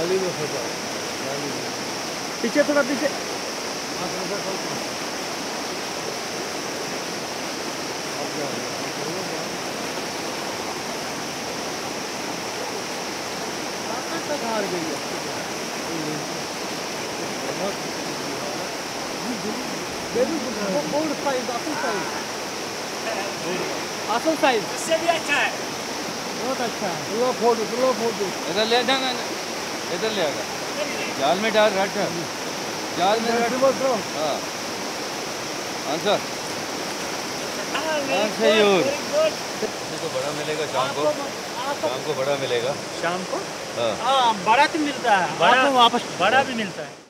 नाली में फंसा, नाली में। पीछे थोड़ा पीछे। हार गई है। बोर्ड साइज, असल साइज इससे भी अच्छा है, बहुत अच्छा है। लो फोटो इधर ले जाना, इधर ले आएगा, जाल में डाल रट, जाल में रट। हाँ आंसर सही हो। तो बड़ा मिलेगा शाम को बड़ा मिलेगा। शाम को हाँ बड़ा तो मिलता है, बड़ा वापस बड़ा भी मिलता है।